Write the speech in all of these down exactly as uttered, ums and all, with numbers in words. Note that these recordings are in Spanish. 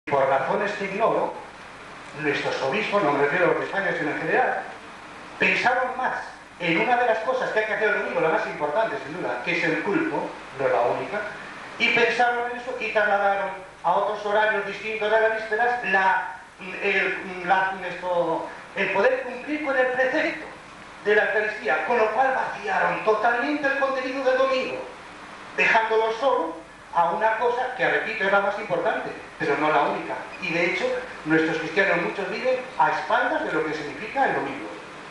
por razones que ignoro, nuestros obispos, no me refiero a los de España sino en general, pensaron más en una de las cosas que hay que hacer el domingo, la más importante sin duda, que es el culto, no es la única, y pensaron en eso y trasladaron a otros horarios distintos de las vísperas la, el, la, esto, el poder cumplir con el precepto de la Eucaristía, con lo cual vaciaron totalmente el contenido del domingo, dejándolo solo a una cosa que, repito, es la más importante, pero no la única. Y de hecho, nuestros cristianos muchos viven a espaldas de lo que significa el domingo.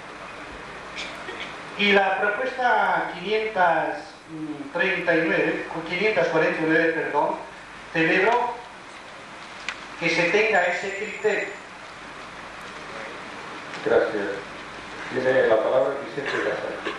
Y la propuesta quinientos treinta y nueve, quinientos cuarenta y nueve, perdón, celebro que se tenga ese criterio. Gracias. Tiene la palabra Vicente Casal.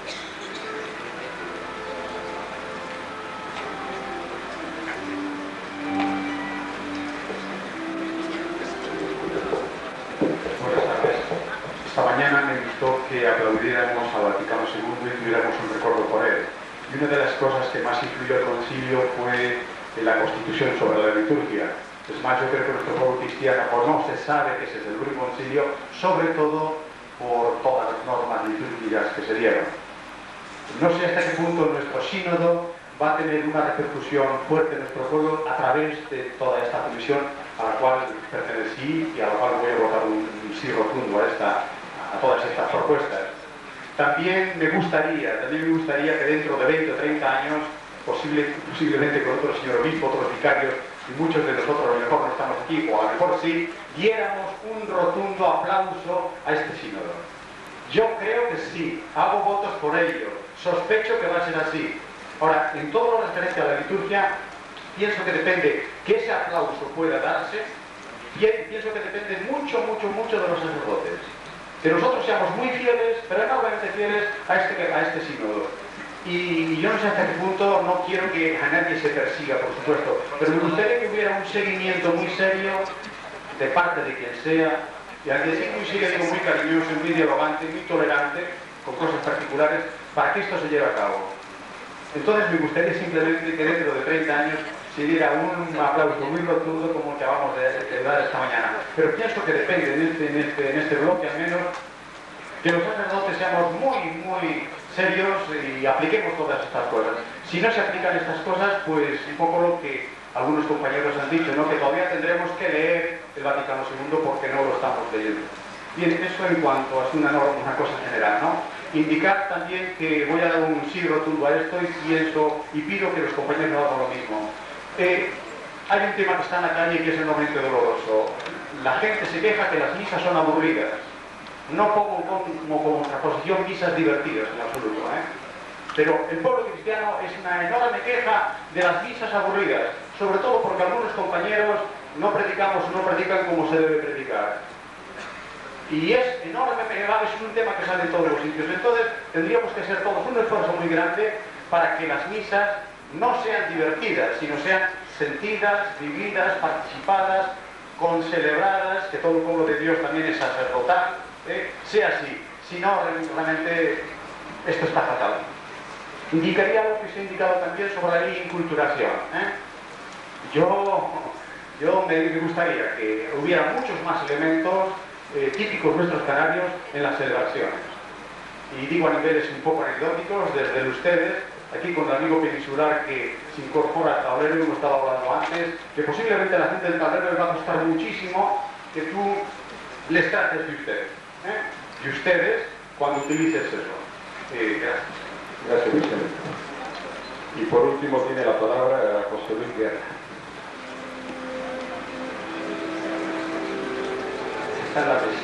Esta mañana me gustó que aplaudiéramos al Vaticano segundo y tuviéramos un recuerdo por él. Y una de las cosas que más influyó el concilio fue la Constitución sobre la liturgia. Es más, yo creo que nuestro pueblo cristiano o no se sabe que se celebró un concilio, sobre todo por todas las normas litúrgicas que se dieron. No sé hasta qué punto nuestro sínodo va a tener una repercusión fuerte en nuestro pueblo a través de toda esta comisión a la cual pertenecí y a la cual voy a votar un, un sí rotundo a, esta, a todas estas propuestas. También me gustaría, también me gustaría que dentro de veinte o treinta años, posible, posiblemente con otro señor obispo, otros vicarios, y muchos de nosotros a lo mejor no estamos aquí, o a lo mejor sí, diéramos un rotundo aplauso a este sínodo. Yo creo que sí, hago votos por ello, sospecho que va a ser así. Ahora, en todo lo referente a la liturgia, pienso que depende que ese aplauso pueda darse, y pienso que depende mucho, mucho, mucho de los sacerdotes. Que nosotros seamos muy fieles, pero enormemente fieles a este, a este sínodo. Y yo no sé hasta qué punto, no quiero que a nadie se persiga, por supuesto, pero me gustaría que hubiera un seguimiento muy serio de parte de quien sea, y al decir muy serio digo muy cariñoso, muy dialogante, muy tolerante, con cosas particulares, para que esto se lleve a cabo. Entonces me gustaría simplemente que dentro de treinta años se diera un aplauso muy rotundo como el que acabamos de, de dar esta mañana. Pero pienso que depende en este, en, este, en este bloque al menos, que los sacerdotes seamos muy, muy serios y apliquemos todas estas cosas. Si no se aplican estas cosas, pues un poco lo que algunos compañeros han dicho, ¿no? Que todavía tendremos que leer el Vaticano segundo porque no lo estamos leyendo. Bien, eso en cuanto a una, una cosa general, ¿no? Indicar también que voy a dar un sí rotundo a esto y pienso y pido que los compañeros no hagan lo mismo. Eh, hay un tema que está en la calle que es enormemente doloroso. La gente se queja que las misas son aburridas. No como, como, como contraposición misas divertidas en absoluto, ¿eh? Pero el pueblo cristiano es una enorme queja de las misas aburridas, sobre todo porque algunos compañeros no predicamos o no predican como se debe predicar. Y es enormemente grave, es un tema que sale en todos los sitios. Entonces tendríamos que hacer todos un esfuerzo muy grande para que las misas no sean divertidas, sino sean sentidas, vividas, participadas, concelebradas, que todo el pueblo de Dios también es sacerdotal, ¿eh? Sea así. Si no, realmente esto está fatal. Indicaría algo que se ha indicado también sobre la ley de inculturación, ¿eh? Yo, yo me, me gustaría que hubiera muchos más elementos eh, típicos nuestros canarios en las celebraciones. Y digo a niveles un poco anecdóticos, desde el ustedes, aquí con el amigo peninsular que se incorpora al tablero, y hemos estado hablando antes, que posiblemente a la gente del tablero le va a costar muchísimo que tú les trates de ustedes, ¿eh? Y ustedes cuando utilices eso. Eh, gracias. Gracias, Vicente. Y por último tiene la palabra José Luis Guerra. Está en la mesa.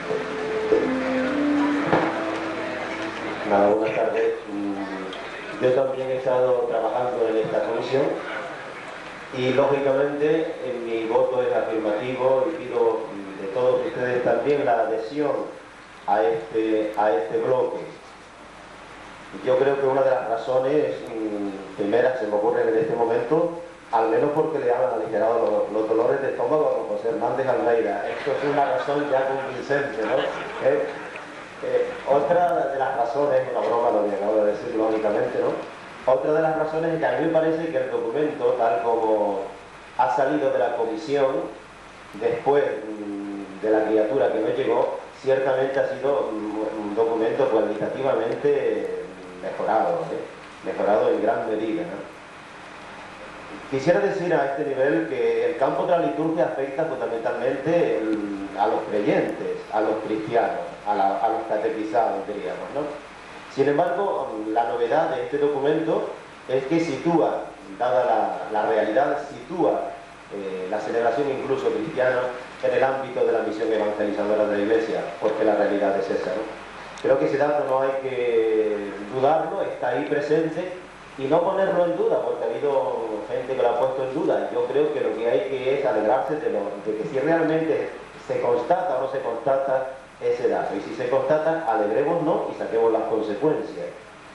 Nada, buenas tardes. Yo también he estado trabajando en esta comisión y lógicamente mi voto es afirmativo y pido de todos ustedes también la adhesión a este, a este bloque. Yo creo que una de las razones mmm, primeras se me ocurren en este momento, al menos porque le han aligerado los, los dolores de estómago a José Hernández Almeida. Esto es una razón ya convincente, ¿no? Eh, eh, otra de las razones, una broma lo que acabo de decir lógicamente, ¿no? Otra de las razones es que a mí me parece que el documento, tal como ha salido de la comisión, después de la criatura que nos llegó, ciertamente ha sido un documento cualitativamente mejorado, ¿eh? mejorado en gran medida, ¿no? Quisiera decir a este nivel que el campo de la liturgia afecta fundamentalmente el, a los creyentes, a los cristianos, a, la, a los catequizados, diríamos, ¿no? Sin embargo, la novedad de este documento es que sitúa, dada la, la realidad, sitúa eh, la celebración incluso cristiana en el ámbito de la misión evangelizadora de la Iglesia, porque la realidad es esa, ¿no? Creo que ese dato no hay que dudarlo, está ahí presente, y no ponerlo en duda, porque ha habido gente que lo ha puesto en duda. Yo creo que lo que hay que es alegrarse de, lo, de que si realmente se constata o no se constata ese dato, y si se constata, alegrémonos y saquemos las consecuencias.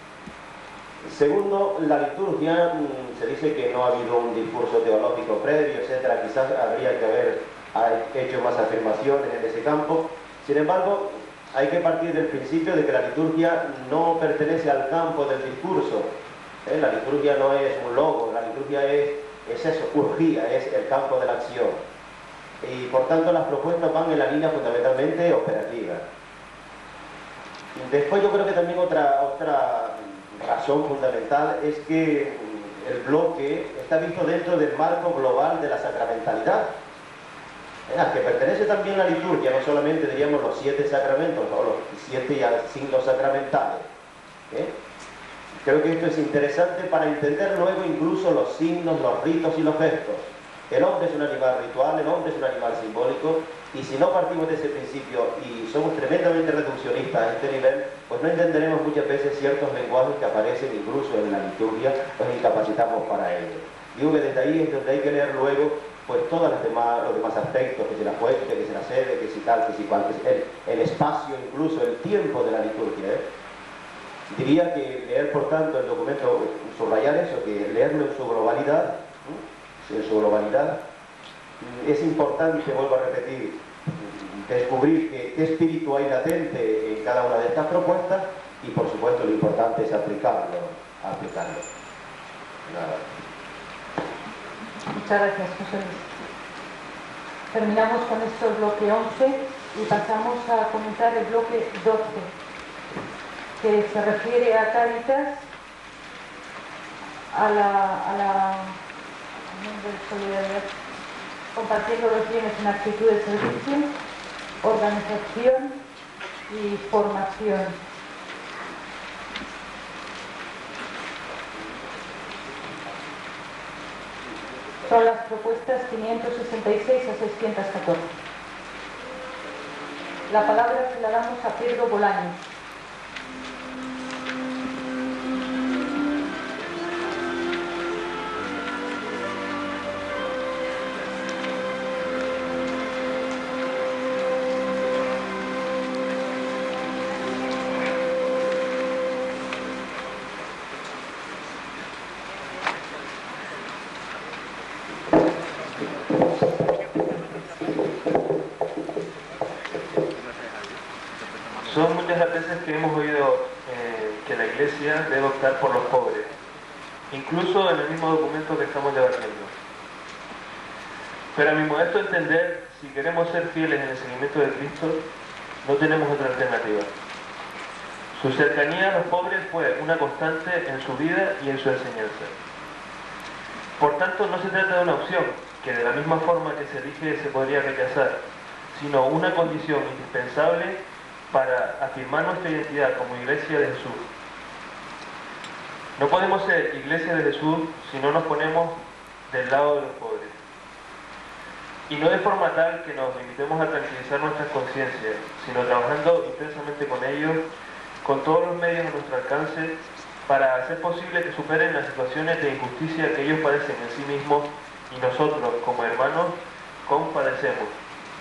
Segundo, la liturgia, se dice que no ha habido un discurso teológico previo, etcétera. Quizás habría que haber hecho más afirmaciones en ese campo. Sin embargo, hay que partir del principio de que la liturgia no pertenece al campo del discurso. ¿Eh? La liturgia no es un logo, la liturgia es, es eso, urgía, es el campo de la acción. Y por tanto las propuestas van en la línea fundamentalmente operativa. Después yo creo que también otra, otra razón fundamental es que el bloque está visto dentro del marco global de la sacramentalidad, ¿eh? al que pertenece también la liturgia, no solamente diríamos los siete sacramentos o los siete signos sacramentales. ¿eh? Creo que esto es interesante para entender luego incluso los signos, los ritos y los gestos. El hombre es un animal ritual, el hombre es un animal simbólico, y si no partimos de ese principio y somos tremendamente reduccionistas a este nivel, pues no entenderemos muchas veces ciertos lenguajes que aparecen incluso en la liturgia, nos incapacitamos para ello. Digo que desde ahí es donde hay que leer luego pues todos los demás, los demás aspectos, que si la fuente, que si la sede, que si tal, que si cual, que si el, el espacio, incluso el tiempo de la liturgia, ¿eh? Diría que leer, por tanto, el documento, subrayar eso, que leerlo en su globalidad, ¿sí? en su globalidad, es importante, vuelvo a repetir, descubrir qué, qué espíritu hay latente en cada una de estas propuestas, y por supuesto lo importante es aplicarlo, aplicarlo. Nada. Muchas gracias, José Luis. Terminamos con esto el bloque once y pasamos a comentar el bloque doce. Que se refiere a Cáritas, a la, a la solidaridad, compartiendo los bienes en actitud de servicio, organización y formación. Son las propuestas quinientos sesenta y seis a seiscientos catorce. La palabra se la damos a Pedro Bolaños. Son muchas las veces que hemos oído eh, que la Iglesia debe optar por los pobres, incluso en el mismo documento que estamos debatiendo. Pero a mi modesto entender, si queremos ser fieles en el seguimiento de Cristo, no tenemos otra alternativa. Su cercanía a los pobres fue una constante en su vida y en su enseñanza. Por tanto, no se trata de una opción, que de la misma forma que se elige se podría rechazar, sino una condición indispensable para afirmar nuestra identidad como Iglesia de Jesús. No podemos ser Iglesia de Jesús si no nos ponemos del lado de los pobres. Y no de forma tal que nos limitemos a tranquilizar nuestras conciencias, sino trabajando intensamente con ellos, con todos los medios a nuestro alcance, para hacer posible que superen las situaciones de injusticia que ellos padecen en sí mismos y nosotros, como hermanos, compadecemos.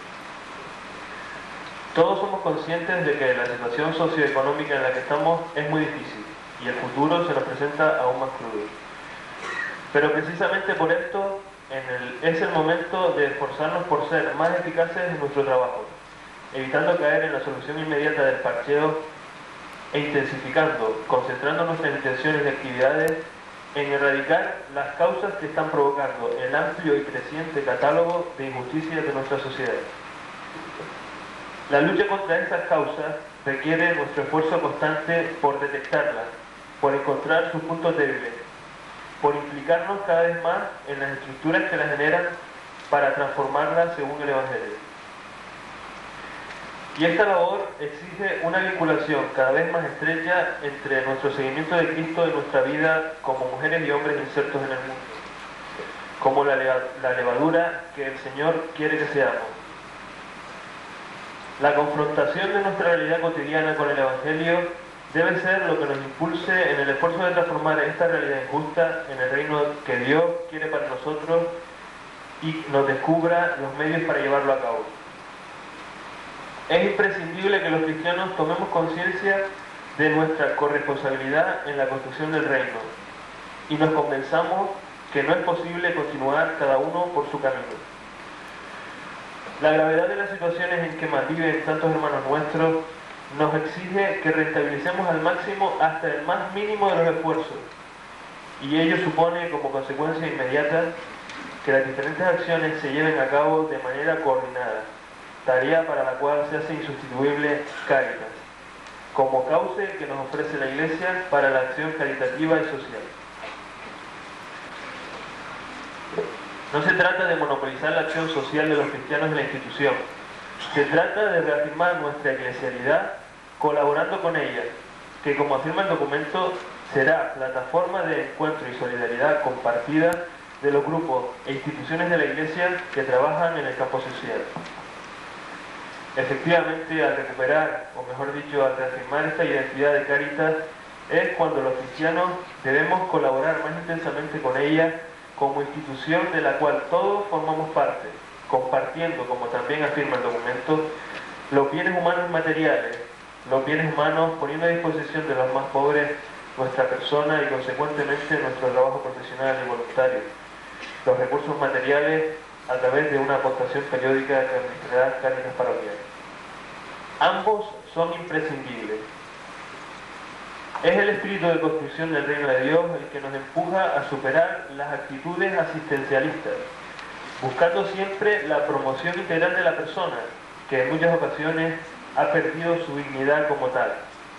Todos somos conscientes de que la situación socioeconómica en la que estamos es muy difícil y el futuro se nos presenta aún más crudo. Pero precisamente por esto en el, es el momento de esforzarnos por ser más eficaces en nuestro trabajo, evitando caer en la solución inmediata del parcheo e intensificando, concentrando nuestras intenciones y actividades en erradicar las causas que están provocando el amplio y creciente catálogo de injusticias de nuestra sociedad. La lucha contra estas causas requiere nuestro esfuerzo constante por detectarlas, por encontrar sus puntos débiles, por implicarnos cada vez más en las estructuras que las generan para transformarlas según el Evangelio. Y esta labor exige una vinculación cada vez más estrecha entre nuestro seguimiento de Cristo y nuestra vida como mujeres y hombres insertos en el mundo, como la, la levadura que el Señor quiere que seamos. La confrontación de nuestra realidad cotidiana con el Evangelio debe ser lo que nos impulse en el esfuerzo de transformar esta realidad injusta en el reino que Dios quiere para nosotros y nos descubra los medios para llevarlo a cabo. Es imprescindible que los cristianos tomemos conciencia de nuestra corresponsabilidad en la construcción del reino y nos convenzamos que no es posible continuar cada uno por su camino. La gravedad de las situaciones en que malviven tantos hermanos nuestros nos exige que rentabilicemos al máximo hasta el más mínimo de los esfuerzos, y ello supone como consecuencia inmediata que las diferentes acciones se lleven a cabo de manera coordinada, tarea para la cual se hace insustituible Cáritas, como cauce que nos ofrece la Iglesia para la acción caritativa y social. No se trata de monopolizar la acción social de los cristianos en la institución, se trata de reafirmar nuestra eclesialidad colaborando con ella, que como afirma el documento, será plataforma de encuentro y solidaridad compartida de los grupos e instituciones de la Iglesia que trabajan en el campo social. Efectivamente, al recuperar, o mejor dicho, al reafirmar esta identidad de Cáritas, es cuando los cristianos debemos colaborar más intensamente con ella como institución de la cual todos formamos parte, compartiendo, como también afirma el documento, los bienes humanos materiales, los bienes humanos poniendo a disposición de los más pobres nuestra persona y consecuentemente nuestro trabajo profesional y voluntario, los recursos materiales a través de una aportación periódica que administrará Cáritas Parroquial. Ambos son imprescindibles. Es el espíritu de construcción del reino de Dios el que nos empuja a superar las actitudes asistencialistas, buscando siempre la promoción integral de la persona, que en muchas ocasiones ha perdido su dignidad como tal.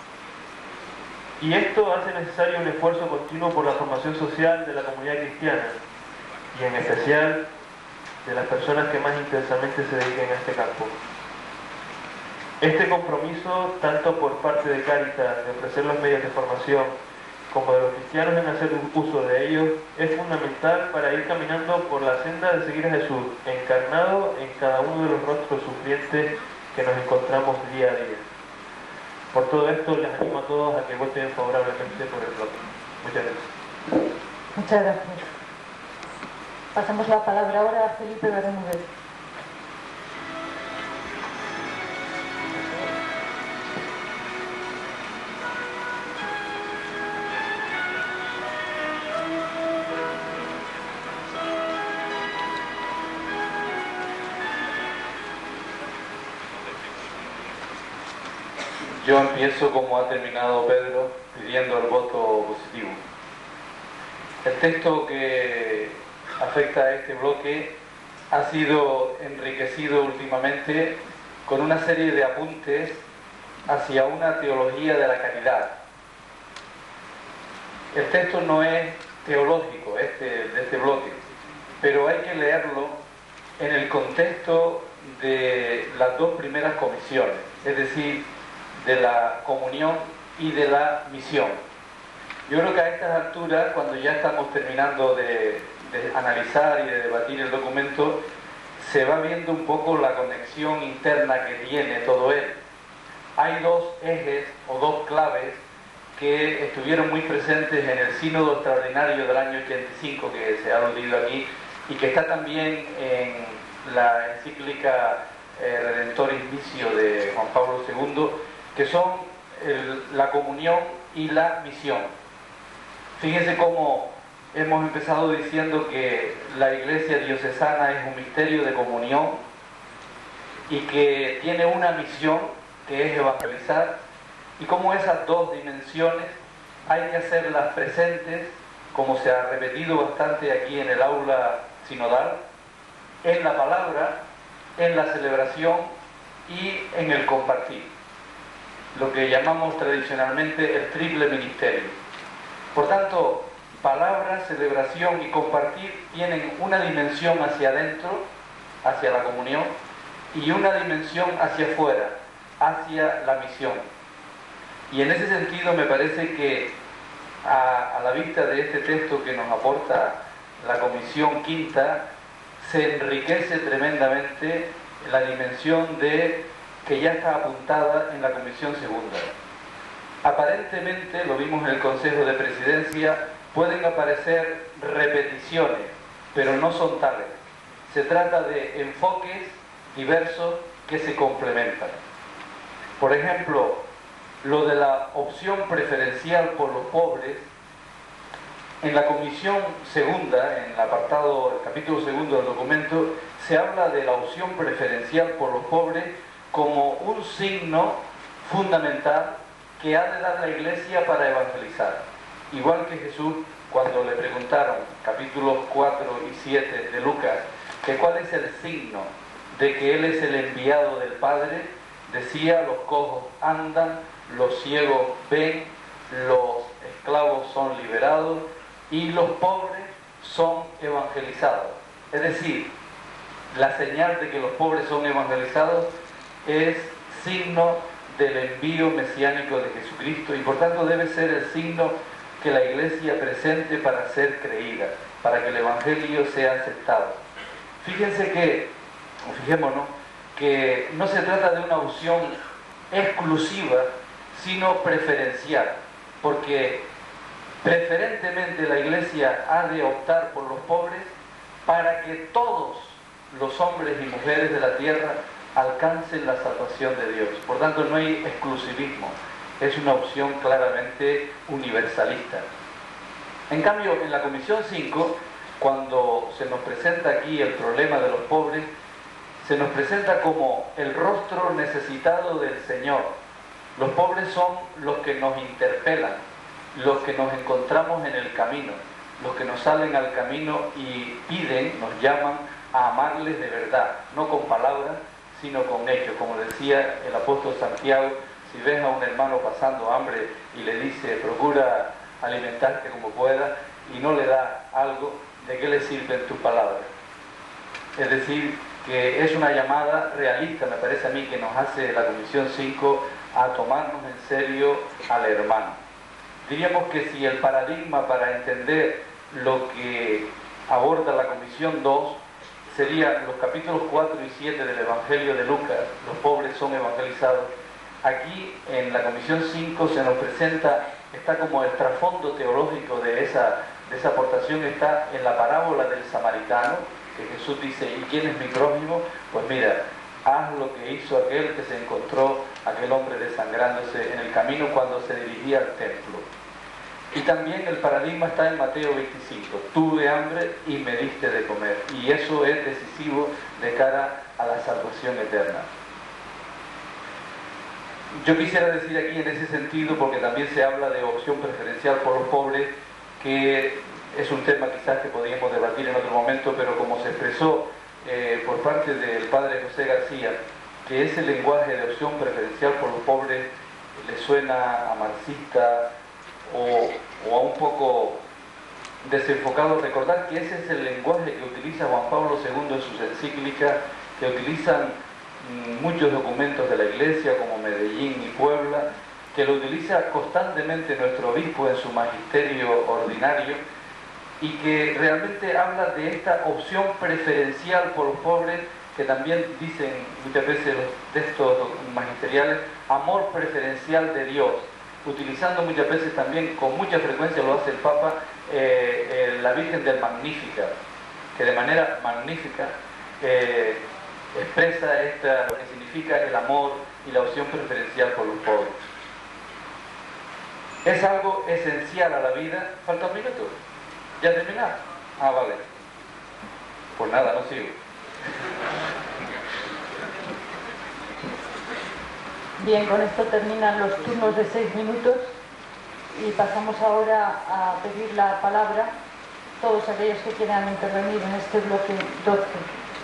Y esto hace necesario un esfuerzo continuo por la formación social de la comunidad cristiana, y en especial de las personas que más intensamente se dediquen a este campo. Este compromiso, tanto por parte de Cáritas de ofrecer los medios de formación, como de los cristianos en hacer uso de ellos, es fundamental para ir caminando por la senda de seguir a Jesús, encarnado en cada uno de los rostros sufrientes que nos encontramos día a día. Por todo esto, les animo a todos a que voten favorablemente por el bloque. Muchas gracias. Muchas gracias. Pasamos la palabra ahora a Felipe Bermúdez. Yo empiezo como ha terminado Pedro, pidiendo el voto positivo. El texto que afecta a este bloque ha sido enriquecido últimamente con una serie de apuntes hacia una teología de la caridad. El texto no es teológico este, de este bloque, pero hay que leerlo en el contexto de las dos primeras comisiones, es decir, de la comunión y de la misión. Yo creo que a estas alturas, cuando ya estamos terminando de, de analizar y de debatir el documento, se va viendo un poco la conexión interna que tiene todo él. Hay dos ejes o dos claves que estuvieron muy presentes en el sínodo extraordinario del año ochenta y cinco, que se ha aludido aquí, y que está también en la encíclica eh, Redentoris Missio de Juan Pablo segundo, que son el, la comunión y la misión. Fíjense cómo hemos empezado diciendo que la Iglesia diocesana es un misterio de comunión y que tiene una misión que es evangelizar, y cómo esas dos dimensiones hay que hacerlas presentes como se ha repetido bastante aquí en el aula sinodal, en la palabra, en la celebración y en el compartir, lo que llamamos tradicionalmente el triple ministerio. Por tanto, palabra, celebración y compartir tienen una dimensión hacia adentro, hacia la comunión, y una dimensión hacia afuera, hacia la misión. Y en ese sentido me parece que a, a la vista de este texto que nos aporta la Comisión Quinta, se enriquece tremendamente la dimensión de que ya está apuntada en la Comisión Segunda. Aparentemente, lo vimos en el Consejo de Presidencia, pueden aparecer repeticiones, pero no son tales. Se trata de enfoques diversos que se complementan. Por ejemplo, lo de la opción preferencial por los pobres, en la Comisión Segunda, en el apartado, el capítulo segundo del documento, se habla de la opción preferencial por los pobres como un signo fundamental que ha de dar la Iglesia para evangelizar. Igual que Jesús, cuando le preguntaron, capítulos cuatro y siete de Lucas, que cuál es el signo de que Él es el enviado del Padre, decía: los cojos andan, los ciegos ven, los esclavos son liberados y los pobres son evangelizados. Es decir, la señal de que los pobres son evangelizados es signo del envío mesiánico de Jesucristo, y por tanto debe ser el signo que la Iglesia presente para ser creída, para que el Evangelio sea aceptado. Fíjense que, o fijémonos, que no se trata de una opción exclusiva, sino preferencial, porque preferentemente la Iglesia ha de optar por los pobres para que todos los hombres y mujeres de la tierra alcancen la salvación de Dios. Por tanto, no hay exclusivismo, es una opción claramente universalista. En cambio, en la Comisión cinco, cuando se nos presenta aquí el problema de los pobres, se nos presenta como el rostro necesitado del Señor. Los pobres son los que nos interpelan, los que nos encontramos en el camino, los que nos salen al camino y piden, nos llaman a amarles de verdad, no con palabras, sino con hechos. Como decía el apóstol Santiago, si ves a un hermano pasando hambre y le dice: procura alimentarte como puedas, y no le da algo, ¿de qué le sirven tus palabras? Es decir, que es una llamada realista, me parece a mí, que nos hace la Comisión cinco a tomarnos en serio al hermano. Diríamos que si el paradigma para entender lo que aborda la Comisión dos serían los capítulos cuatro y siete del Evangelio de Lucas, los pobres son evangelizados, aquí en la Comisión cinco se nos presenta, está como el trasfondo teológico de esa, de esa aportación, está en la parábola del samaritano, que Jesús dice: ¿y quién es mi prójimo? Pues mira, haz lo que hizo aquel que se encontró, aquel hombre desangrándose en el camino cuando se dirigía al templo. Y también el paradigma está en Mateo veinticinco, tuve hambre y me diste de comer, y eso es decisivo de cara a la salvación eterna. Yo quisiera decir aquí en ese sentido, porque también se habla de opción preferencial por los pobres, que es un tema quizás que podríamos debatir en otro momento, pero como se expresó eh, por parte del padre José García, que ese lenguaje de opción preferencial por los pobres le suena a marxista o, o a un poco desenfocado. Recordar que ese es el lenguaje que utiliza Juan Pablo segundo en sus encíclicas, que utilizan muchos documentos de la Iglesia como Medellín y Puebla, que lo utiliza constantemente nuestro obispo en su magisterio ordinario, y que realmente habla de esta opción preferencial por los pobres, que también dicen muchas veces los textos magisteriales, amor preferencial de Dios, utilizando muchas veces también, con mucha frecuencia lo hace el Papa, eh, eh, la Virgen del Magnificat, que de manera magnífica eh, expresa esta, lo que significa el amor y la opción preferencial por los pobres. Es algo esencial a la vida. ¿Falta un minuto? ¿Ya terminar? Ah, vale. Pues nada, no sigo. Bien, con esto terminan los turnos de seis minutos y pasamos ahora a pedir la palabra todos aquellos que quieran intervenir en este bloque doce.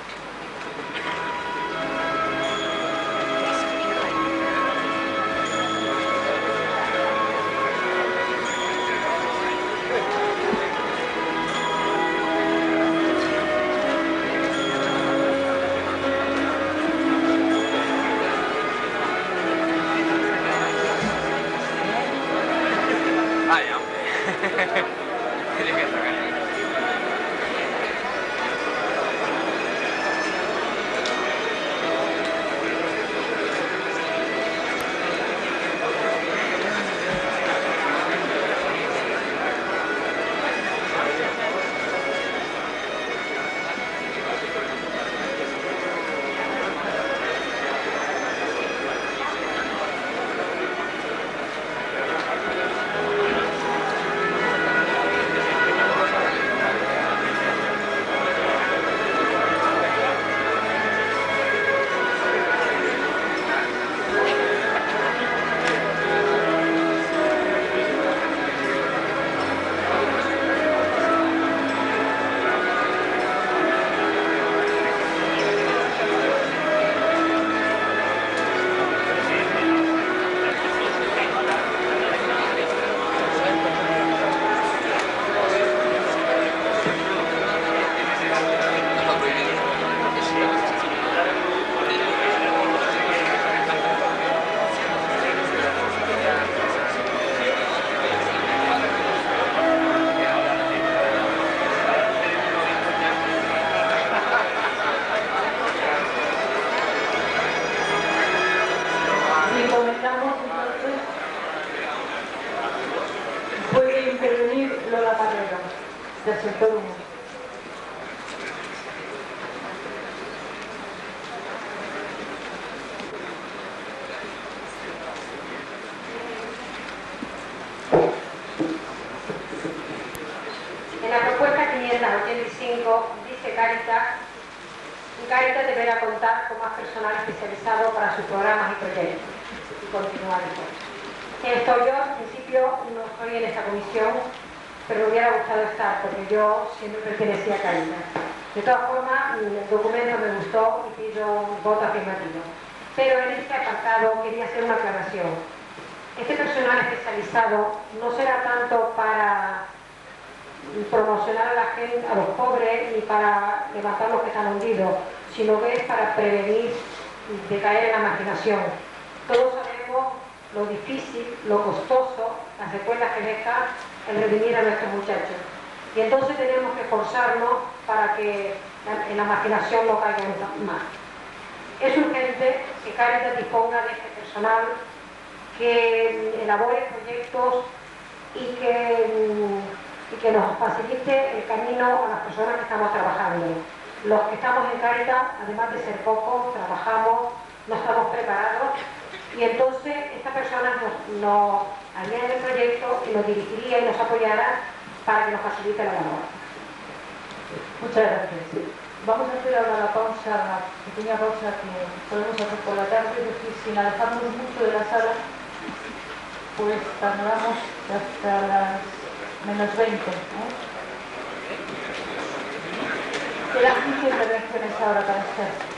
Del sector uno. En la propuesta quinientos ochenta y cinco dice Cáritas, Cáritas deberá contar con más personal especializado para sus programas y proyectos. Y continuar esto. Esto yo, al principio, no estoy en esta comisión, pero me hubiera gustado estar, porque yo siempre pertenecía a Cáritas. De todas formas, el documento me gustó y pido un voto afirmativo. Pero en este apartado quería hacer una aclaración. Este personal especializado no será tanto para promocionar a la gente, a los pobres, ni para levantar los que están hundidos, sino que es para prevenir de caer en la marginación. Todos sabemos lo difícil, lo costoso, las secuelas que deja el redimir a nuestros muchachos. Y entonces tenemos que esforzarnos para que en la marginación no caigan más. Es urgente que Cáritas disponga de este personal, que elabore proyectos y que, y que nos facilite el camino a las personas que estamos trabajando. Los que estamos en Cáritas, además de ser pocos, trabajamos, no estamos preparados, y entonces esta persona nos, nos haría el proyecto y nos dirigiría y nos apoyara para que nos facilite la labor. Muchas gracias. Vamos a hacer ahora la pausa, la pequeña pausa que podemos hacer por la tarde, es decir, sin alejarnos mucho de la sala, pues tardamos hasta las menos veinte. ¿eh? Quedan quince intervenciones ahora para hacer.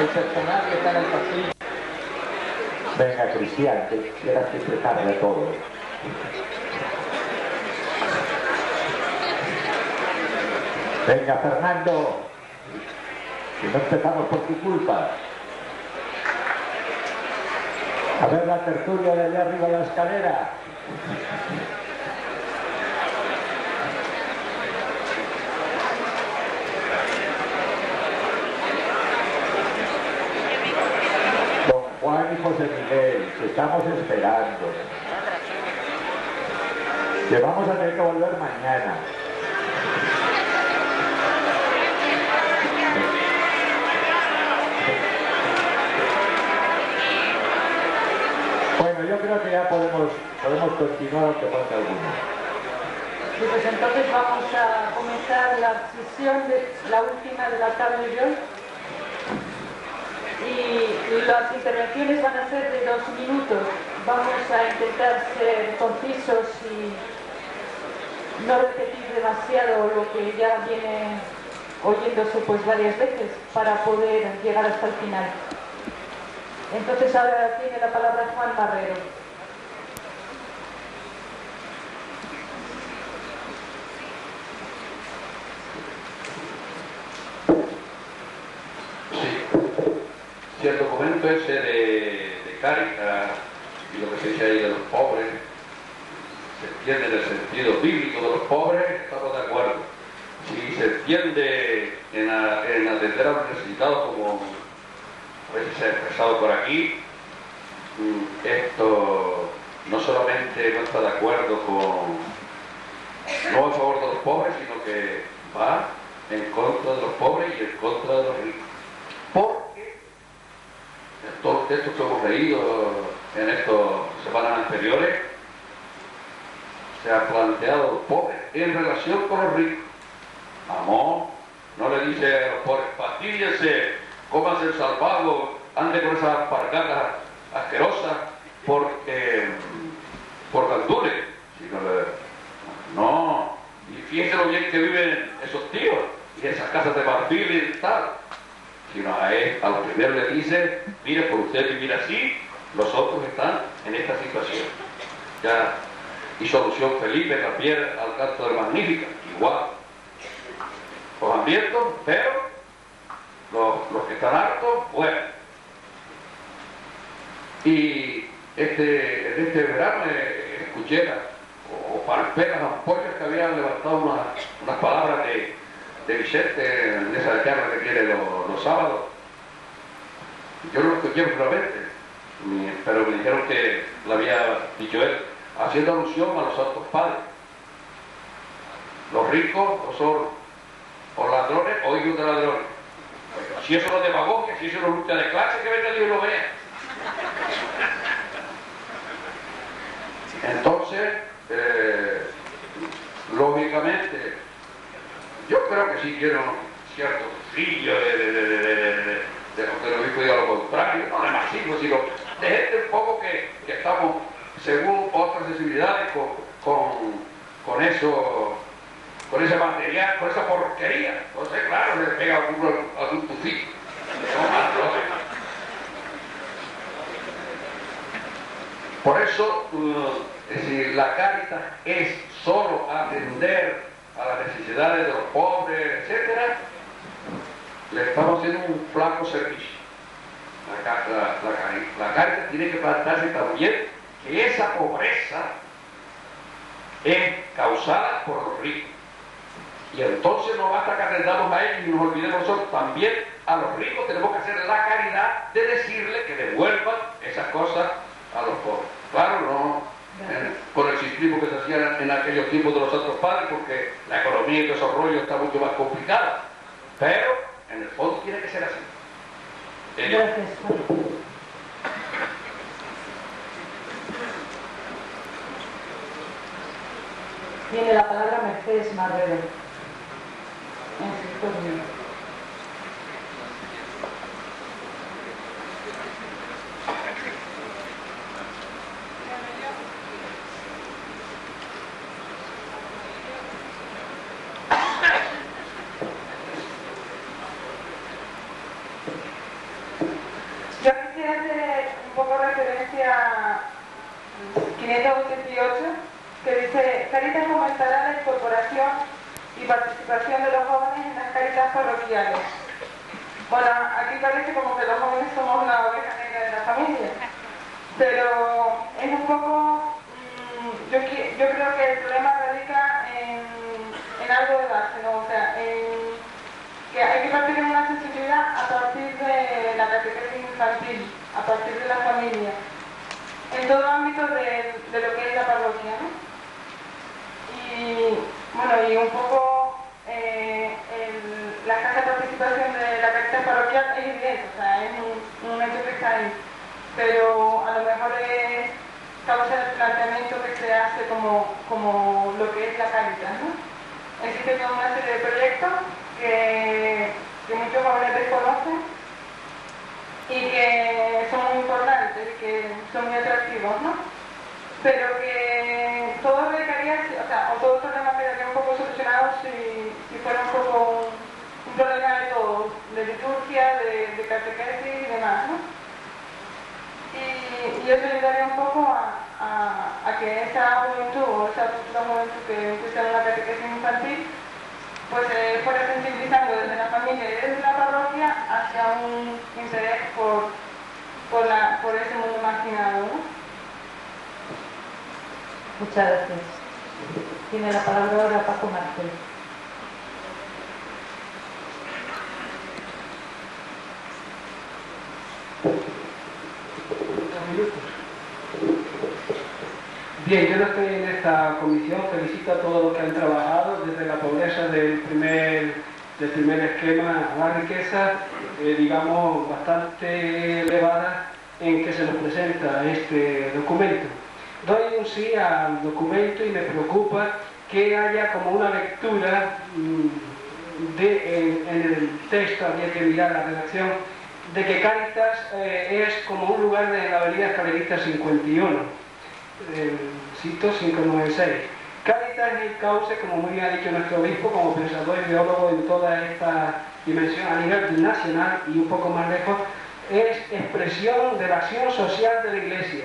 personal que está en el pasillo. Venga, Cristian, que quieras explicarle todo. Venga, Fernando, que no empezamos por tu culpa. A ver la tertulia de allá arriba de la escalera. Don Juan y José Miguel, que estamos esperando. Que vamos a tener que volver mañana. Bueno, yo creo que ya podemos, podemos continuar aunque falta alguno. Sí, pues entonces vamos a comenzar la sesión, de, la última de la tarde de hoy. Y las intervenciones van a ser de dos minutos. Vamos a intentar ser concisos y no repetir demasiado lo que ya viene oyéndose pues varias veces para poder llegar hasta el final. Entonces ahora tiene la palabra Juan Marrero. Sí, si el documento ese de, de Cáritas y lo que se dice ahí de los pobres se entiende en el sentido bíblico de los pobres, estamos de acuerdo. Si se entiende en, a, en atender a los necesitados como a veces se ha expresado por aquí, esto no solamente no está de acuerdo con, no a favor de los pobres, sino que va en contra de los pobres y en contra de los ricos. Porque en todos los textos que hemos leído en estas semanas anteriores se ha planteado a los pobres en relación con los ricos. Amor, no le dice a los pobres, fastidiense, cómanse el salvado, ande con esas alpargatas asquerosas porque por gandules, sino le, no, y fíjense lo bien que viven esos tíos y esas casas de marfil y tal, sino a él, a los primeros le dice, mire, por usted vivir así, los otros están en esta situación. Ya hizo alusión Felipe también al canto del Magnífica, igual, los hambrientos, pero los, los que están hartos, bueno. Y este, en este verano eh, escuché la, o palpé las ampollas que habían levantado una, unas palabras de, de Vicente en esa charla que tiene los, los sábados. Yo no lo escuché realmente, pero me dijeron que lo había dicho él, haciendo alusión a los santos padres. Los ricos o son o ladrones o hijos de ladrones. Si eso no es demagogia, si eso no es lucha de clase, que venga Dios y lo vea. Entonces, eh, lógicamente, yo creo que sí quiero cierto brillo de, de, de, de, de, de, de los que lo digo, diga lo contrario, no de machismo, sino de gente un poco que, que estamos, según otras sensibilidades, con, con, con eso, con ese material, con esa porquería. Entonces, claro, le pega a uno algún tucito. No más, no sé. Por eso, uh, es decir, la Cáritas es solo atender a las necesidades de los pobres, etcétera. Le estamos haciendo un flaco servicio. La, la, la, la Cáritas tiene que plantearse también que esa pobreza es causada por los ricos. Y entonces no basta que atendamos a ellos y nos olvidemos nosotros, también a los ricos tenemos que hacer la caridad de decirle que devuelvan esas cosas a los pobres. Claro, no eh, con el ciclismo que se hacía en aquellos tiempos de los santos padres, porque la economía y el desarrollo está mucho más complicada, pero en el fondo tiene que ser así. Ellos. Gracias. Tiene la palabra Mercedes Marrero. referencia quinientos ochenta y ocho, que dice: Cáritas fomentará la incorporación y participación de los jóvenes en las cáritas parroquiales. Bueno, aquí parece como que los jóvenes somos la oveja negra de la familia, pero es un poco, mmm, yo, yo creo que el problema radica en, en algo de base, ¿no? O sea, en que hay que partir de una sensibilidad a partir de la catequesis infantil, a partir de la familia, en todo ámbito de, de lo que es la parroquia, ¿no? Y bueno, y un poco eh, el, la escasa participación de la catequesis parroquial es evidente, o sea, es un, un hecho que está ahí, pero a lo mejor es causa del planteamiento que se hace como, como lo que es la Cáritas, ¿no? Existe toda una serie de proyectos que, que muchos jóvenes desconocen y que son muy importantes y que son muy atractivos, ¿no? Pero que todo quedaría, o sea, o todo el problema quedaría un poco solucionado si, si fuera un poco un, un problema de todo, de liturgia, de, de catequesis y demás, ¿no? Y, y eso ayudaría un poco a, a, a que esa juventud o esa futura juventud que empieza en la catequesis infantil pues eh, fuera sensibilizando desde la familia y desde la parroquia hacia un interés por, por, la, por ese mundo marginado, ¿no? Muchas gracias. Tiene la palabra ahora Paco Martel. Bien, yo no estoy en esta comisión, felicito a todos los que han trabajado desde la pobreza del primer, del primer esquema a la riqueza, eh, digamos, bastante elevada en que se nos presenta este documento. Doy un sí al documento y me preocupa que haya como una lectura mmm, de, en, en el texto, habría que mirar la redacción, de que Cáritas eh, es como un lugar de la avenida Escalerista cincuenta y uno. El cito quinientos noventa y seis. Cáritas es el cauce, como muy bien ha dicho nuestro obispo, como pensador y biólogo en toda esta dimensión a nivel nacional y un poco más lejos, es expresión de la acción social de la Iglesia.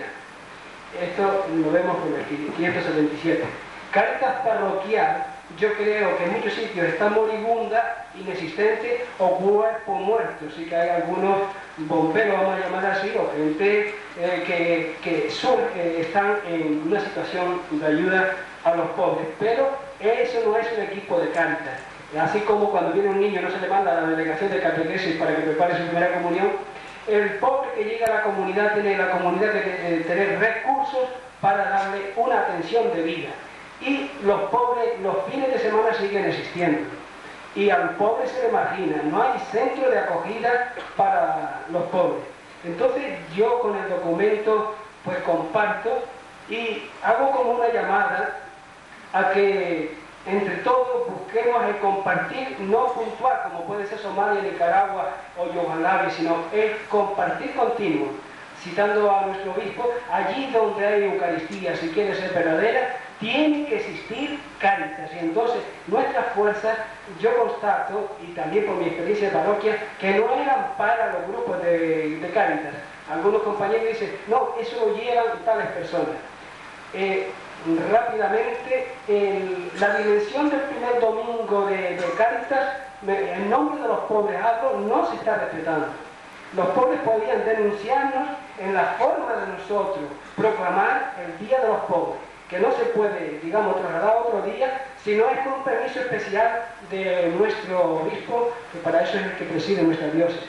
Esto lo vemos por el quinientos setenta y siete. Cáritas parroquial, yo creo que en muchos sitios está moribunda, inexistente o cuerpo muerto. Sí que hay algunos bomberos, vamos a llamar así, o gente eh, que, que surge, están en una situación de ayuda a los pobres. Pero eso no es un equipo de Cáritas. Así como cuando viene un niño no se le manda a la delegación de catequesis para que prepare su primera comunión, el pobre que llega a la comunidad tiene la comunidad que eh, tener recursos para darle una atención de vida. Y los pobres, los fines de semana siguen existiendo. Y al pobre se le margina, no hay centro de acogida para los pobres. Entonces yo con el documento pues comparto y hago como una llamada a que entre todos busquemos el compartir no puntual, como puede ser Somalia, Nicaragua o Yugoslavia, sino el compartir continuo. Citando a nuestro obispo, allí donde hay Eucaristía, si quiere ser verdadera, tiene que existir Cáritas. Y entonces nuestras fuerzas, yo constato, y también por mi experiencia de parroquia, que no eran para los grupos de, de Cáritas. Algunos compañeros dicen, no, eso lo llevan tales personas. Eh, rápidamente, el, la dimensión del primer domingo de, de Cáritas, en nombre de los pobres hablo, no se está respetando. Los pobres podían denunciarnos en la forma de nosotros proclamar el Día de los Pobres, que no se puede, digamos, trasladar a otro día, sino es con un permiso especial de nuestro obispo, que para eso es el que preside nuestra diócesis.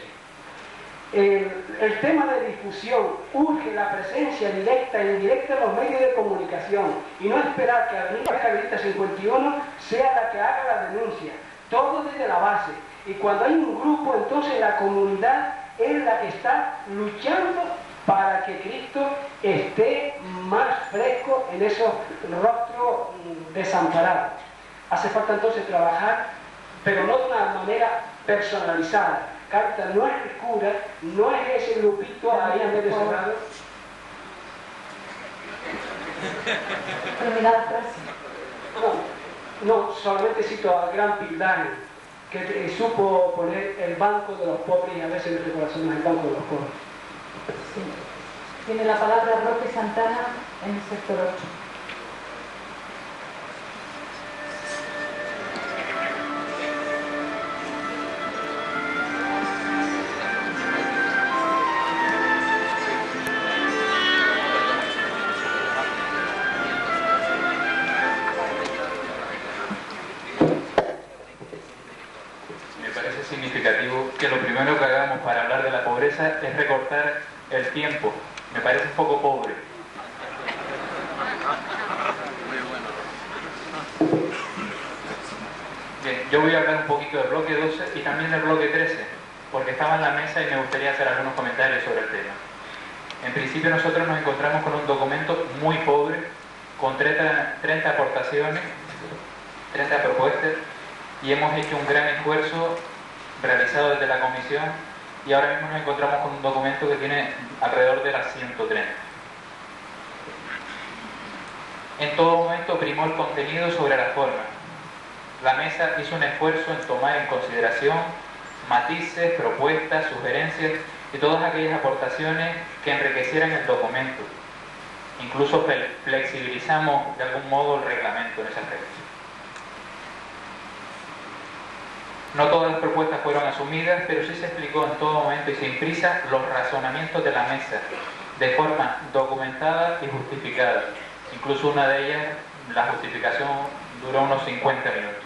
El, el tema de difusión urge la presencia directa e indirecta en los medios de comunicación y no esperar que Avenida Escalerista cincuenta y uno sea la que haga la denuncia, todo desde la base. Y cuando hay un grupo, entonces la comunidad es la que está luchando para que Cristo esté más fresco en esos rostros desamparados. Hace falta entonces trabajar, pero no de una manera personalizada. Cáritas no es el cura, no es ese grupito ahí en medio cerrado. No, no, solamente cito al gran Pildani, que eh, supo poner el banco de los pobres y a veces en nuestro corazón es el banco de los pobres. Sí. Tiene la palabra Roque Santana en el sector ocho. significativo que lo primero que hagamos para hablar de la pobreza es recortar el tiempo. Me parece un poco pobre. Bien, yo voy a hablar un poquito del bloque doce y también del bloque trece, porque estaba en la mesa y me gustaría hacer algunos comentarios sobre el tema. En principio nosotros nos encontramos con un documento muy pobre, con treinta, treinta aportaciones, treinta propuestas, y hemos hecho un gran esfuerzo realizado desde la comisión, y ahora mismo nos encontramos con un documento que tiene alrededor de las ciento treinta. En todo momento primó el contenido sobre la forma. La mesa hizo un esfuerzo en tomar en consideración matices, propuestas, sugerencias y todas aquellas aportaciones que enriquecieran el documento. Incluso flexibilizamos de algún modo el reglamento en ese aspecto. No todas las propuestas fueron asumidas, pero sí se explicó en todo momento y sin prisa los razonamientos de la mesa, de forma documentada y justificada. Incluso una de ellas, la justificación, duró unos cincuenta minutos.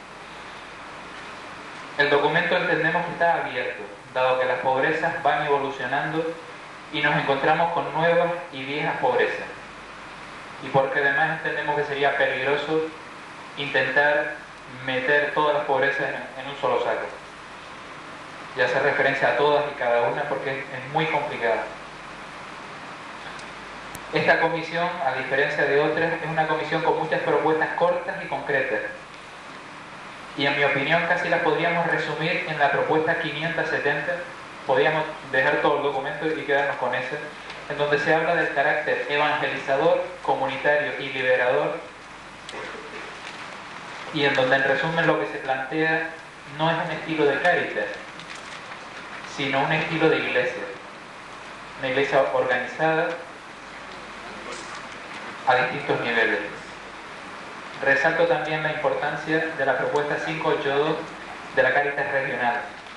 El documento entendemos que está abierto, dado que las pobrezas van evolucionando y nos encontramos con nuevas y viejas pobrezas. Y porque además entendemos que sería peligroso intentar meter todas las pobrezas en un solo saco y hacer referencia a todas y cada una, porque es muy complicado. Esta comisión, a diferencia de otras, es una comisión con muchas propuestas cortas y concretas, y en mi opinión casi las podríamos resumir en la propuesta quinientos setenta. Podríamos dejar todo el documento y quedarnos con esa, en donde se habla del carácter evangelizador, comunitario y liberador, y en donde en resumen lo que se plantea no es un estilo de Cáritas, sino un estilo de iglesia, una iglesia organizada a distintos niveles. Resalto también la importancia de la propuesta quinientos ochenta y dos de la Cáritas regional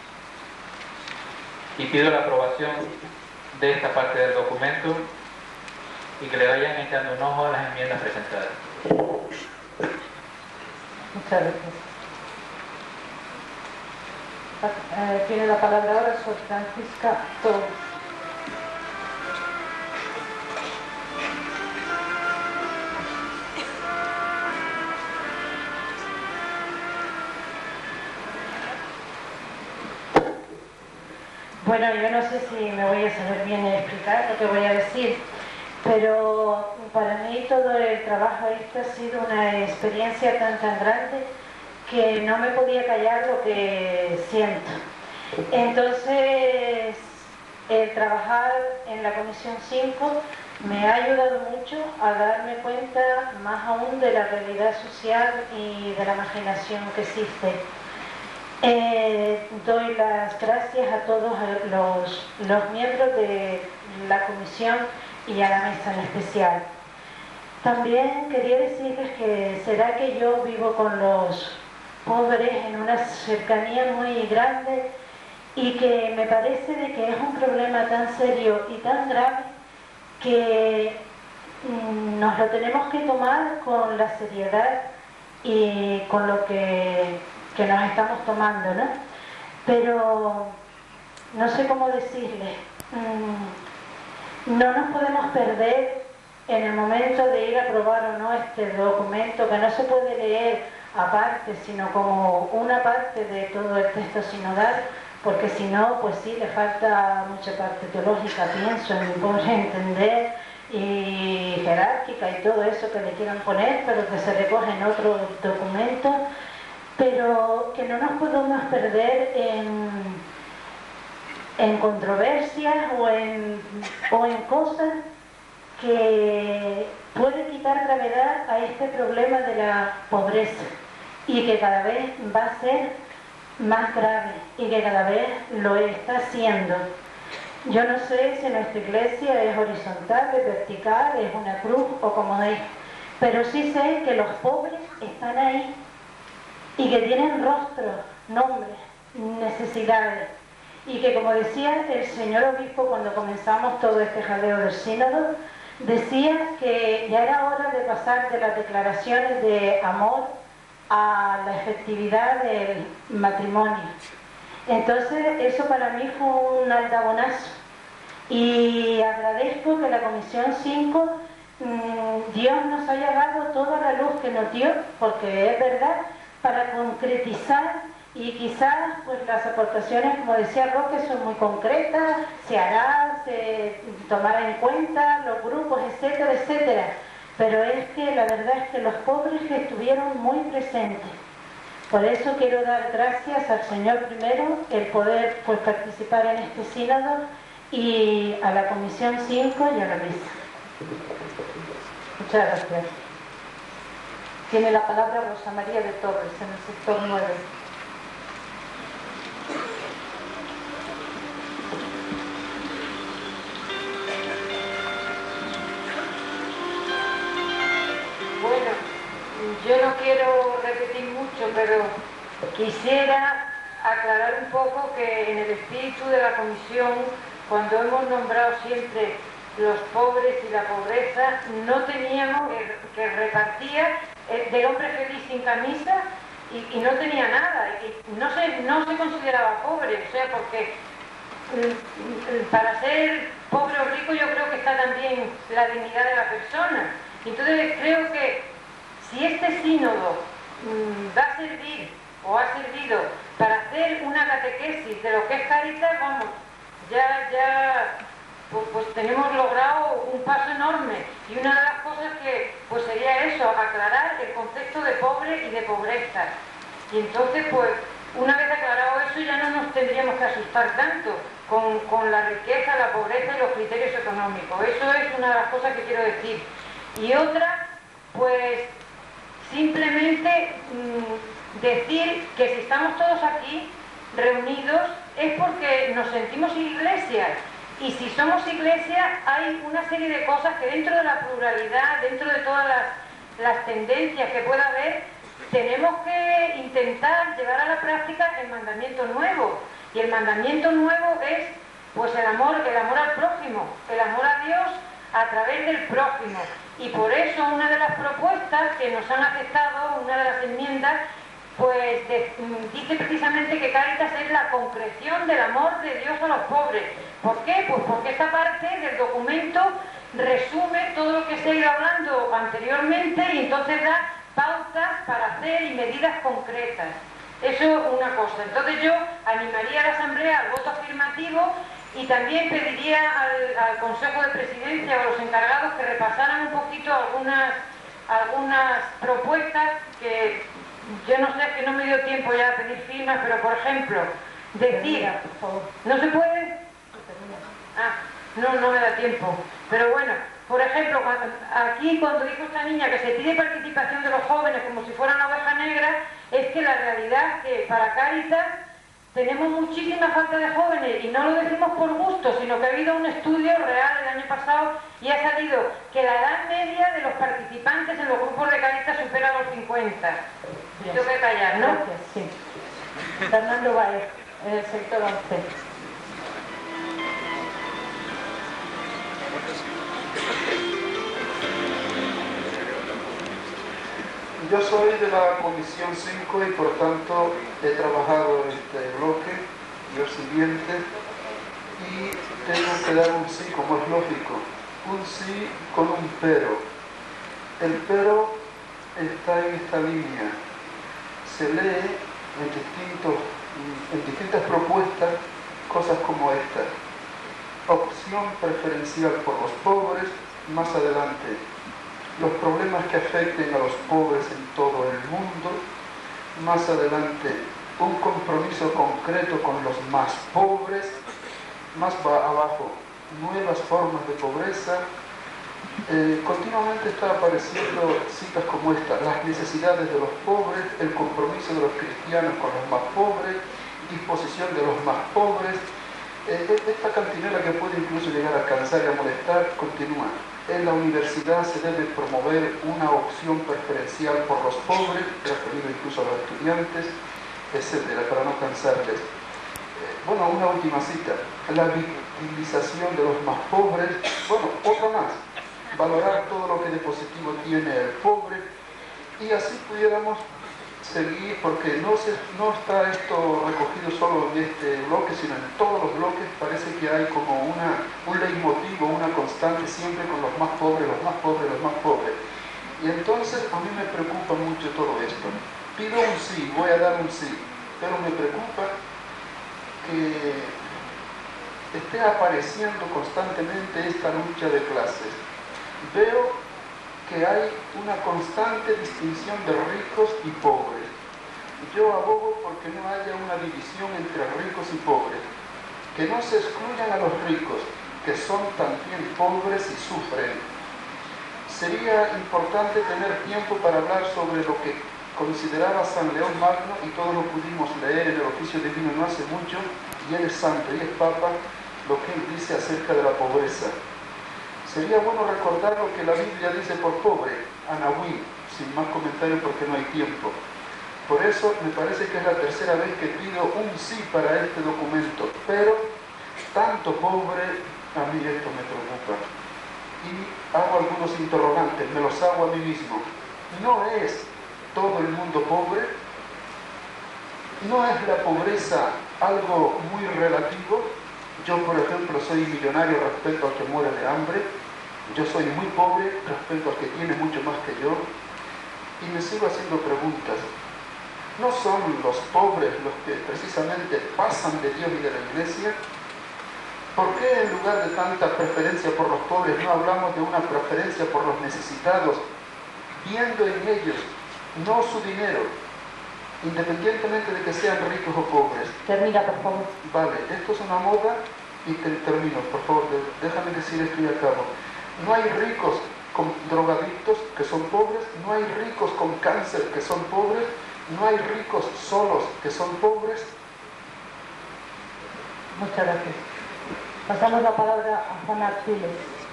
y pido la aprobación de esta parte del documento y que le vayan echando un ojo a las enmiendas presentadas. Muchas gracias. Eh, tiene la palabra ahora Sor Francisca Torres. Bueno, yo no sé si me voy a saber bien explicar lo que voy a decir, pero para mí todo el trabajo este ha sido una experiencia tan tan grande que no me podía callar lo que siento. Entonces, el trabajar en la Comisión cinco me ha ayudado mucho a darme cuenta más aún de la realidad social y de la marginación que existe. Eh, doy las gracias a todos los, los miembros de la comisión y a la mesa en especial. También quería decirles que será que yo vivo con los pobres en una cercanía muy grande y que me parece de que es un problema tan serio y tan grave que mm, nos lo tenemos que tomar con la seriedad y con lo que que nos estamos tomando, ¿no? Pero no sé cómo decirle, no nos podemos perder en el momento de ir a aprobar o no este documento, que no se puede leer aparte, sino como una parte de todo el texto sinodal, porque si no, pues sí, le falta mucha parte teológica, pienso, en mi pobre entender, y jerárquica y todo eso que le quieran poner, pero que se recoge en otro documento, pero que no nos podemos perder en, en controversias o en, o en cosas que pueden quitar gravedad a este problema de la pobreza y que cada vez va a ser más grave y que cada vez lo está siendo. Yo no sé si nuestra iglesia es horizontal, es vertical, es una cruz o como es, pero sí sé que los pobres están ahí y que tienen rostros, nombres, necesidades. Y que, como decía el señor obispo cuando comenzamos todo este jaleo del sínodo, decía que ya era hora de pasar de las declaraciones de amor a la efectividad del matrimonio. Entonces eso para mí fue un aldabonazo y agradezco que la Comisión cinco mmm, Dios nos haya dado toda la luz que nos dio, porque es verdad, para concretizar. Y quizás pues las aportaciones, como decía Roque, son muy concretas, se hará, se tomará en cuenta los grupos, etcétera, etcétera. Pero es que la verdad es que los pobres estuvieron muy presentes. Por eso quiero dar gracias al Señor primero, el poder pues participar en este sínodo, y a la Comisión cinco y a la mesa. Muchas gracias. Tiene la palabra Rosa María de Torres, en el sector nueve. Bueno, yo no quiero repetir mucho, pero quisiera aclarar un poco que en el espíritu de la comisión, cuando hemos nombrado siempre los pobres y la pobreza, no teníamos que, que repartía del hombre feliz sin camisa y, y no tenía nada, y no se, no se consideraba pobre, o sea, porque para ser pobre o rico yo creo que está también la dignidad de la persona. Entonces creo que si este sínodo mmm, va a servir o ha servido para hacer una catequesis de lo que es Cáritas, vamos, ya, ya pues, pues tenemos logrado un paso enorme, y una de las cosas que pues sería eso, aclarar el concepto de pobre y de pobreza. Y entonces pues una vez aclarado eso ya no nos tendríamos que asustar tanto con, con la riqueza, la pobreza y los criterios económicos. Eso es una de las cosas que quiero decir. Y otra, pues simplemente mmm, decir que si estamos todos aquí reunidos es porque nos sentimos iglesia, y si somos iglesia hay una serie de cosas que dentro de la pluralidad, dentro de todas las, las tendencias que pueda haber, tenemos que intentar llevar a la práctica el mandamiento nuevo, y el mandamiento nuevo es pues el amor, el amor al prójimo, el amor a Dios a través del prójimo. Y por eso una de las propuestas que nos han aceptado, una de las enmiendas, pues de, dice precisamente que Cáritas es la concreción del amor de Dios a los pobres. ¿Por qué? Pues porque esta parte del documento resume todo lo que se ha ido hablando anteriormente y entonces da pautas para hacer y medidas concretas. Eso es una cosa. Entonces yo animaría a la Asamblea al voto afirmativo, y también pediría al, al Consejo de Presidencia o a los encargados que repasaran un poquito algunas, algunas propuestas que yo no sé, que no me dio tiempo ya a pedir firmas, pero por ejemplo, decir, ¿no se puede? Ah, no, no me da tiempo. Pero bueno, por ejemplo, aquí cuando dijo esta niña que se pide participación de los jóvenes como si fueran la oveja negra, es que la realidad es que para Cáritas tenemos muchísima falta de jóvenes, y no lo decimos por gusto, sino que ha habido un estudio real el año pasado y ha salido que la edad media de los participantes en los grupos de Cáritas supera los cincuenta. Tengo que callar, ¿no? Gracias, sí. Fernando Baez, en el sector once. Yo soy de la Comisión cinco y por tanto he trabajado en este bloque y el siguiente, y tengo que dar un sí, como es lógico, un sí con un pero. El pero está en esta línea. Se lee en, distintos, en distintas propuestas cosas como esta: opción preferencial por los pobres, más adelante los problemas que afecten a los pobres en todo el mundo, más adelante un compromiso concreto con los más pobres, más abajo nuevas formas de pobreza. Eh, continuamente está apareciendo citas como esta: las necesidades de los pobres, el compromiso de los cristianos con los más pobres, disposición de los más pobres, Eh, esta cantinela que puede incluso llegar a cansar y a molestar, continúa. En la universidad se debe promover una opción preferencial por los pobres, referido incluso a los estudiantes, etcétera, para no cansarles. Eh, bueno, una última cita. La victimización de los más pobres, bueno, otra más. Valorar todo lo que de positivo tiene el pobre, y así pudiéramos seguir, porque no, se, no está esto recogido solo en este bloque, sino en todos los bloques. Parece que hay como una, un leitmotiv, una constante siempre con los más pobres, los más pobres, los más pobres. Y entonces a mí me preocupa mucho todo esto. Pido un sí, voy a dar un sí, pero me preocupa que esté apareciendo constantemente esta lucha de clases. Veo que hay una constante distinción de ricos y pobres. Yo abogo porque no haya una división entre ricos y pobres, que no se excluyan a los ricos, que son también pobres y sufren. Sería importante tener tiempo para hablar sobre lo que consideraba San León Magno, y todos lo pudimos leer en el Oficio Divino no hace mucho, y él es santo y es papa, lo que él dice acerca de la pobreza. Sería bueno recordar lo que la Biblia dice por pobre, Anahuí, sin más comentarios porque no hay tiempo. Por eso me parece que es la tercera vez que pido un sí para este documento, pero tanto pobre, a mí esto me preocupa. Y hago algunos interrogantes, me los hago a mí mismo. ¿No es todo el mundo pobre? ¿No es la pobreza algo muy relativo? Yo, por ejemplo, soy millonario respecto al que muere de hambre. Yo soy muy pobre respecto al que tiene mucho más que yo. Y me sigo haciendo preguntas. ¿No son los pobres los que precisamente pasan de Dios y de la Iglesia? ¿Por qué en lugar de tanta preferencia por los pobres no hablamos de una preferencia por los necesitados, viendo en ellos no su dinero, independientemente de que sean ricos o pobres? Termina, por favor. Vale, esto es una moda y te, termino, por favor, déjame decir esto y acabo. No hay ricos con drogadictos que son pobres, no hay ricos con cáncer que son pobres, no hay ricos solos que son pobres. Muchas gracias. Pasamos la palabra a Juan Artiles.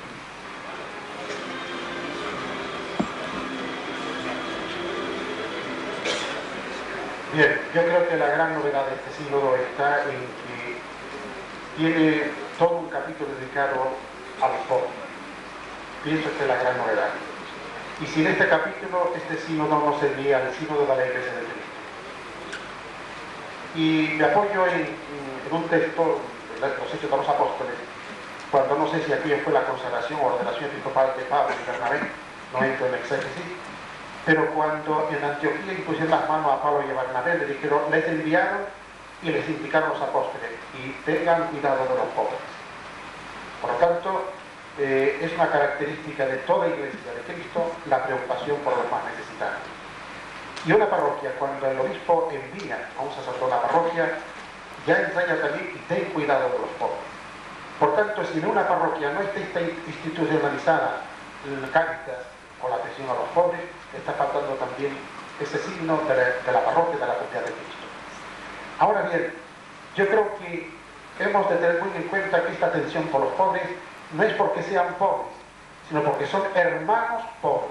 Bien, yo creo que la gran novedad de este sínodo está en que tiene todo un capítulo dedicado a los pobres. Pienso que es la gran novedad. Y sin este capítulo, este sínodo no sería el sínodo de la Iglesia de Cristo. Y me apoyo en, en un texto de los Hechos de los Apóstoles, cuando no sé si aquí fue la consagración o ordenación episcopal de Pablo y Bernabé, no entro en exégesis, pero cuando en Antioquía impusieron las manos a Pablo y a Bernabé, le dijeron, les enviaron y les indicaron los apóstoles, y tengan cuidado de los pobres. Por lo tanto, eh, es una característica de toda Iglesia de Cristo la preocupación por los más necesitados. Y una parroquia, cuando el obispo envía a un sacerdote a la parroquia, ya entraña también y ten cuidado de los pobres. Por tanto, si en una parroquia no está institucionalizada el Cáritas o la atención a los pobres, está faltando también ese signo de la, de la parroquia, de la comunidad de Cristo. Ahora bien, yo creo que hemos de tener muy en cuenta que esta atención por los pobres no es porque sean pobres, sino porque son hermanos pobres.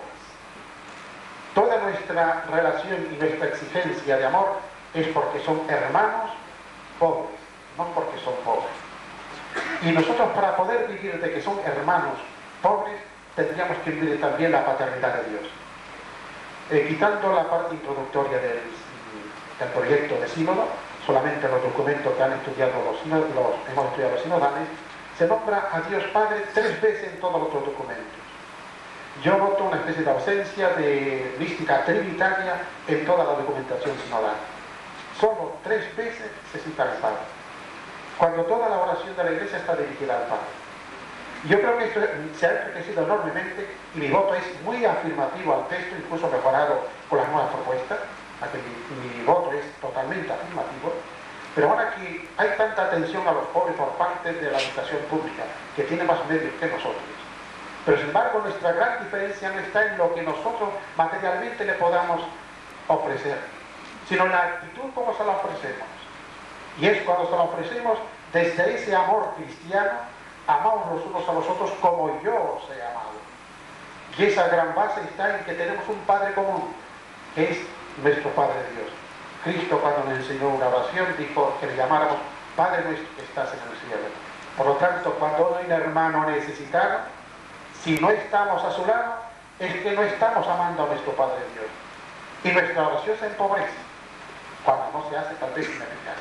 Toda nuestra relación y nuestra exigencia de amor es porque son hermanos pobres, no porque son pobres. Y nosotros, para poder vivir de que son hermanos pobres, tendríamos que vivir también la paternidad de Dios. Eh, quitando la parte introductoria del, del proyecto de sínodo, solamente los documentos que han estudiado los, los, hemos estudiado los sinodales, se nombra a Dios Padre tres veces en todos los otros documentos. Yo noto una especie de ausencia de mística trinitaria en toda la documentación sinodal. Solo tres veces se cita al Padre, cuando toda la oración de la Iglesia está dirigida al Padre. Yo creo que esto se ha enriquecido enormemente y mi voto es muy afirmativo al texto, incluso mejorado con las nuevas propuestas, a que mi, mi voto es totalmente afirmativo. Pero ahora que hay tanta atención a los pobres por parte de la educación pública, que tiene más medios que nosotros, pero sin embargo nuestra gran diferencia no está en lo que nosotros materialmente le podamos ofrecer, sino en la actitud como se la ofrecemos. Y es cuando se la ofrecemos desde ese amor cristiano, amaos los unos a los otros como yo os he amado. Y esa gran base está en que tenemos un Padre común, que es nuestro Padre Dios. Cristo, cuando nos enseñó una oración, dijo que le llamáramos Padre nuestro que estás en el cielo. Por lo tanto, cuando hay un hermano necesitado, si no estamos a su lado, es que no estamos amando a nuestro Padre Dios. Y nuestra oración se empobrece cuando no se hace tal vez ineficaz.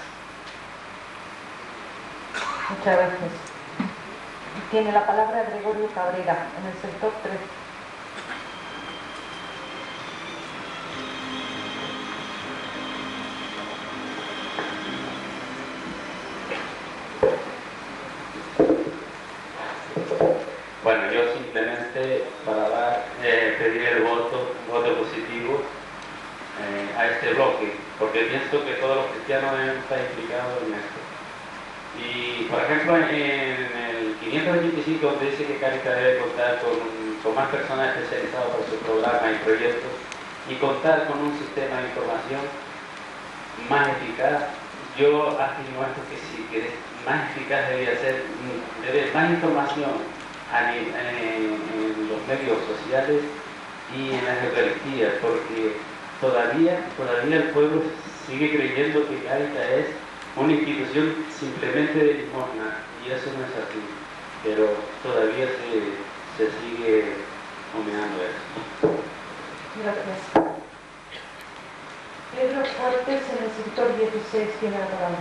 Muchas gracias. Tiene la palabra Gregorio Cabrera, en el sector tres. Bueno, yo simplemente para dar, eh, pedir el voto, un voto positivo eh, a este bloque, porque pienso que todos los cristianos deben estar implicados en esto. Y, por ejemplo, en, en el quinientos veinticinco donde dice que Cáritas debe contar con, con más personas especializadas para su programa y proyectos y contar con un sistema de información más eficaz, yo afirmo esto que sí, que más eficaz debería ser, debe más información a, en, en los medios sociales y en las Eucaristías, porque todavía, todavía el pueblo sigue creyendo que Cáritas es una institución simplemente de limosna, y eso no es así, pero todavía se, se sigue homenajeando eso. Gracias. Pedro Fuertes, en el sector dieciséis, tiene la palabra.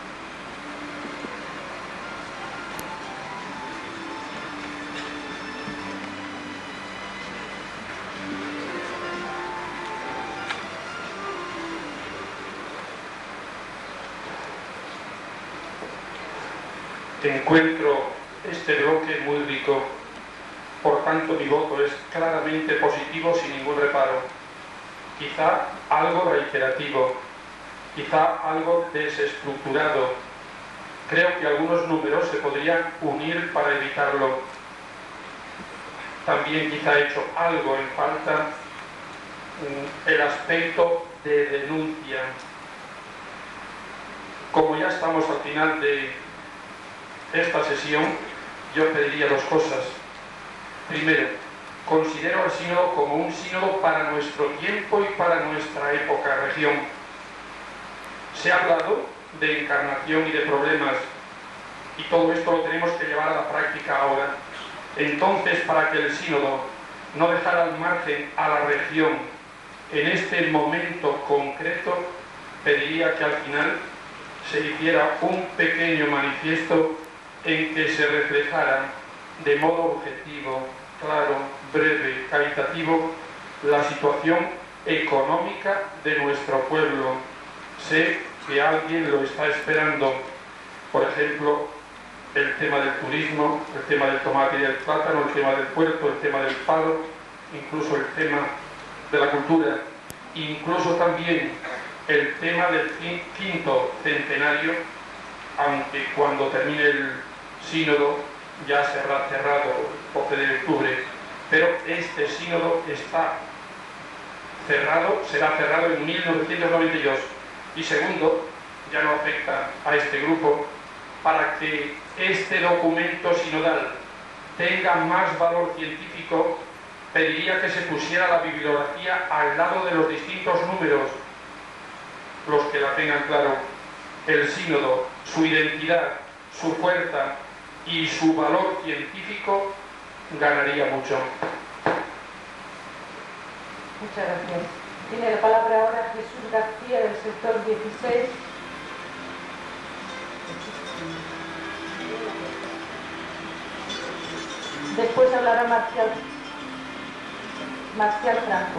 Encuentro este bloque muy rico, por tanto mi voto es claramente positivo sin ningún reparo. Quizá algo reiterativo, quizá algo desestructurado. Creo que algunos números se podrían unir para evitarlo. También quizá he hecho algo en falta el aspecto de denuncia. Como ya estamos al final de esta sesión, yo pediría dos cosas. Primero, considero al sínodo como un sínodo para nuestro tiempo y para nuestra época, región. Se ha hablado de encarnación y de problemas, y todo esto lo tenemos que llevar a la práctica ahora. Entonces, para que el sínodo no dejara al margen a la región en este momento concreto, pediría que al final se hiciera un pequeño manifiesto en que se reflejara de modo objetivo, claro, breve, caritativo, la situación económica de nuestro pueblo. Sé que alguien lo está esperando, por ejemplo, el tema del turismo, el tema del tomate y del plátano, el tema del puerto, el tema del palo, incluso el tema de la cultura, incluso también el tema del quinto centenario, aunque cuando termine el sínodo ya será cerrado el doce de octubre, pero este sínodo está cerrado, será cerrado en mil novecientos noventa y dos. Y segundo, ya no afecta a este grupo, para que este documento sinodal tenga más valor científico, pediría que se pusiera la bibliografía al lado de los distintos números, los que la tengan claro. El sínodo, su identidad, su fuerza y su valor científico ganaría mucho. Muchas gracias. Tiene la palabra ahora Jesús García, del sector dieciséis. Después hablará Marcial, Marcial Franco.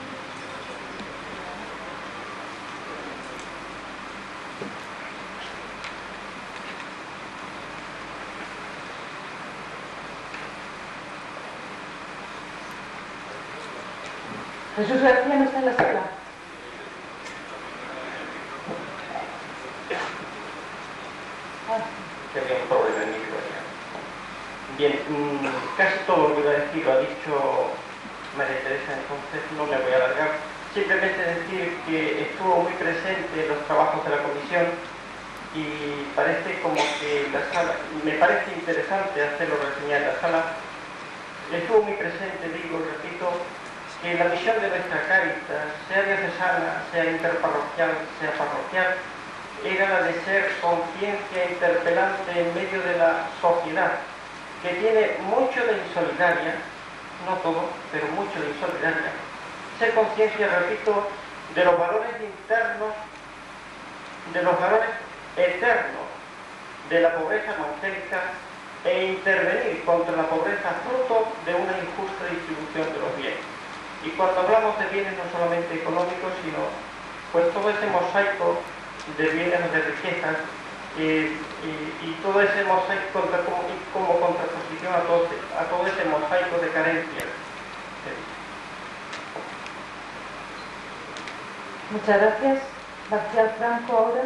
Jesús García no está en la sala. Que había un problema en mi situación. Bien, mmm, casi todo lo que iba a decir lo ha dicho María Teresa, entonces no me voy a alargar. Simplemente decir que estuvo muy presente en los trabajos de la comisión y parece como que la sala, me parece interesante hacerlo reseñar la sala. Estuvo muy presente, digo, repito, que la misión de nuestra Cáritas, sea diocesana, sea interparroquial, sea parroquial, era la de ser conciencia interpelante en medio de la sociedad, que tiene mucho de insolidaria, no todo, pero mucho de insolidaria. Ser conciencia, repito, de los valores internos, de los valores eternos de la pobreza evangélica e intervenir contra la pobreza fruto de una injusta distribución de los bienes. Y cuando hablamos de bienes no solamente económicos, sino pues todo ese mosaico de bienes, de riquezas, eh, y, y todo ese mosaico contra, como, como contraposición a todo, a todo ese mosaico de carencias. Muchas gracias. García Franco ahora.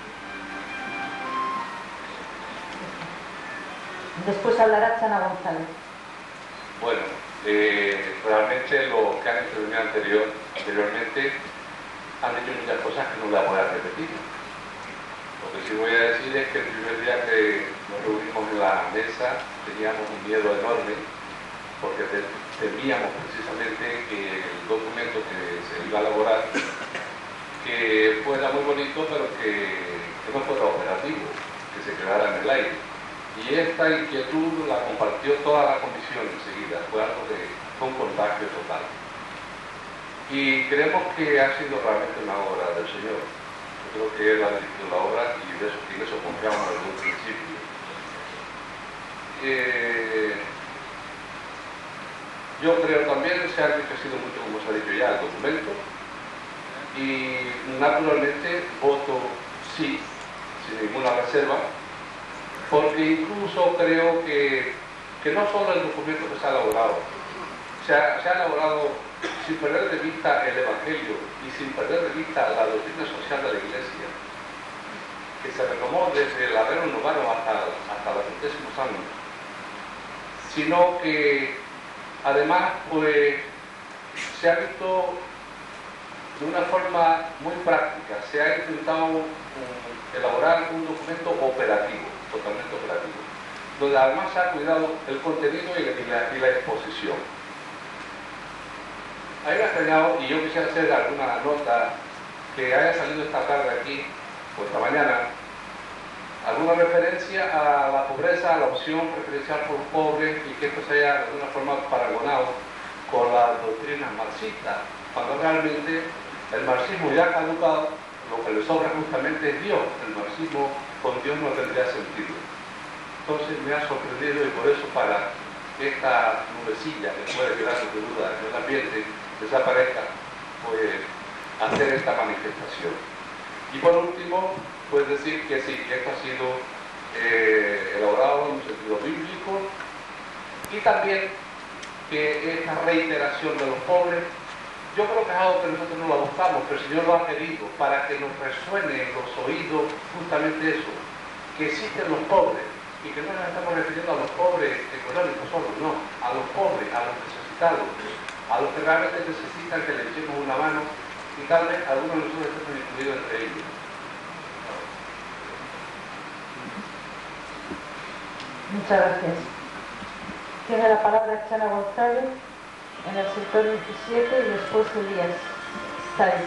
Después hablará Chana González. Bueno, eh, realmente lo que han intervenido anterior, anteriormente han dicho muchas cosas que no las voy a repetir. Lo que sí voy a decir es que el primer día que nos reunimos en la mesa teníamos un miedo enorme porque temíamos precisamente que el documento que se iba a elaborar que fuera muy bonito pero que, que no fuera operativo, que se quedara en el aire. Y esta inquietud la compartió toda la comisión enseguida, fue algo de un contagio total. Y creemos que ha sido realmente una obra del Señor. Yo creo que Él ha dirigido la obra y de eso, y de eso confiamos desde un principio. Eh, yo creo también que se ha enriquecido mucho, como se ha dicho ya, el documento. Y naturalmente voto sí, sin ninguna reserva, porque incluso creo que, que no solo el documento que se ha elaborado, se ha, se ha elaborado sin perder de vista el Evangelio y sin perder de vista la doctrina social de la Iglesia, que se retomó desde el Arreno Novaro hasta, hasta los centésimos años, sino que además pues, se ha visto de una forma muy práctica, se ha intentado um, elaborar un documento operativo, totalmente operativo, donde además se ha cuidado el contenido y la, y la exposición. A mí me ha extrañado, y yo quisiera hacer alguna nota que haya salido esta tarde aquí, o esta mañana, alguna referencia a la pobreza, a la opción preferencial por pobres, y que esto se haya de alguna forma paragonado con las doctrinas marxistas, cuando realmente el marxismo ya ha caducado, lo que le sobra justamente es Dios. El marxismo con Dios no tendría sentido. Entonces me ha sorprendido y por eso para que esta nubecilla que puede quedar de duda en el ambiente desaparezca, pues hacer esta manifestación. Y por último, pues decir que sí, que esto ha sido eh, elaborado en un sentido bíblico y también que esta reiteración de los pobres, yo creo que es algo que nosotros no lo buscamos, pero el Señor lo ha querido para que nos resuene en los oídos justamente eso, que existen los pobres y que no nos estamos refiriendo a los pobres económicos solo, no, a los pobres, a los necesitados, a los que realmente necesitan que les echemos una mano y tal vez algunos de nosotros estemos incluidos entre ellos. Muchas gracias. Tiene la palabra Chana González en el sector diecisiete y después Elías Sari.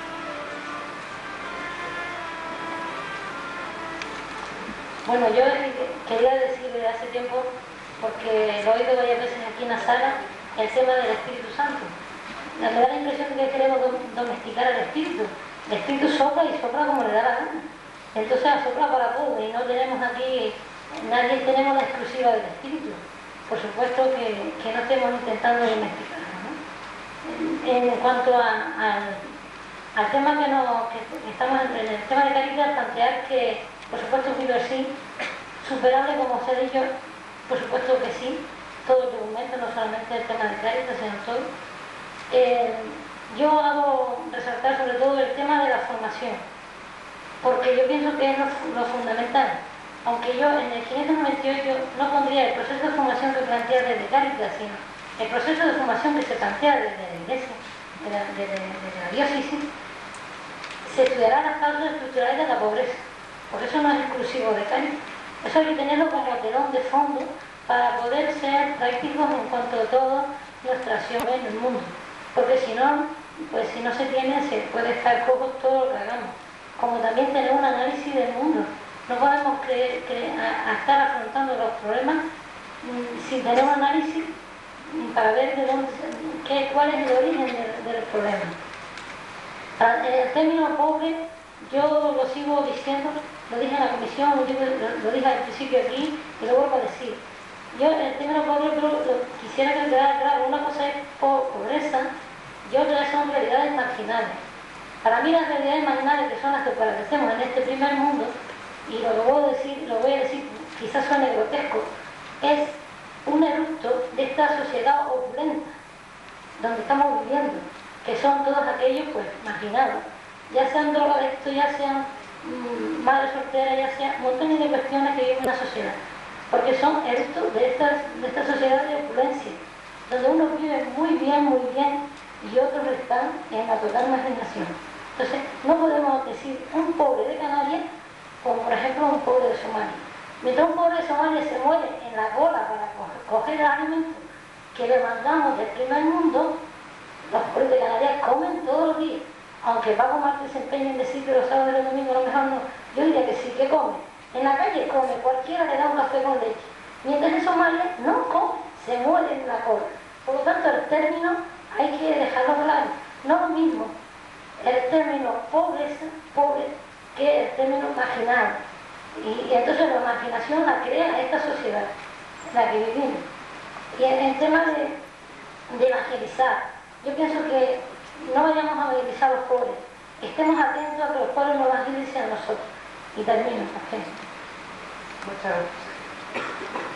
Bueno, yo quería decirle hace tiempo, porque lo he oído varias veces aquí en la sala, el tema del Espíritu Santo. Me da la impresión de que queremos domesticar al Espíritu. El Espíritu sopla y sopla como le da la gana. Entonces sopla para todo y no tenemos aquí, nadie tenemos la exclusiva del Espíritu. Por supuesto que, que no estemos intentando domesticarlo, ¿no? En, en cuanto a, a, al tema que, no, que estamos en el tema de Cáritas, plantear que por supuesto que es sí, superable como se ha dicho, por supuesto que sí, todo el documento, no solamente el tema de Cáritas, sino todo. Eh, yo hago resaltar sobre todo el tema de la formación, porque yo pienso que es lo, lo fundamental. Aunque yo en el quinientos noventa y ocho no pondría el proceso de formación que plantea desde Cáritas, sino el proceso de formación que se plantea desde la Iglesia, de la, de, de, de la diócesis, se estudiarán las causas estructurales de la pobreza. porque eso no es exclusivo de Cáritas. Eso hay que tenerlo como telón de fondo para poder ser prácticos en cuanto a toda nuestra acción en el mundo. Porque si no, pues si no se tiene, se puede estar cojo todo lo que hagamos. Como también tener un análisis del mundo. No podemos creer, creer, a, a estar afrontando los problemas mmm, sin tener un análisis mmm, para ver de dónde, qué, cuál es el origen de, de los problemas. El término pobre, yo lo sigo diciendo, lo dije en la comisión, lo, lo, lo dije al principio aquí y lo vuelvo a decir. Yo el término pobre lo, lo quisiera que quedara claro. Una cosa es pobreza y otra son realidades marginales. Para mí las realidades marginales, que son las que padecemos en este primer mundo, y lo, lo, voy a decir, lo voy a decir, quizás suene grotesco, es un eructo de esta sociedad opulenta donde estamos viviendo, que son todos aquellos pues marginados, ya sean drogadictos, ya sean mmm, madres solteras, ya sean montones de cuestiones que viven en la sociedad, porque son eructos de, estas, de esta sociedad de opulencia, donde unos viven muy bien, muy bien, y otros están en la total marginación. Entonces, no podemos decir un pobre de Canarias como por ejemplo un pobre de Somalia. Mientras un pobre de Somalia se muere en la cola para coger el alimento que le mandamos del primer mundo, los pobres de Canarias comen todos los días. Aunque Paco Martínez se empeña en decir que los sábados y los domingos a lo mejor no, yo diría que sí, que come. En la calle come, cualquiera le da un café con leche. Mientras en Somalia no come, se muere en la cola. Por lo tanto, el término hay que dejarlo claro. No lo mismo el término pobreza, pobre, que el término marginal. Y, y entonces la marginación la crea esta sociedad en la que vivimos. Y en el tema de, de evangelizar, yo pienso que no vayamos a evangelizar a los pobres, estemos atentos a que los pobres no evangelicen a nosotros. Y termino, por ejemplo. Muchas gracias.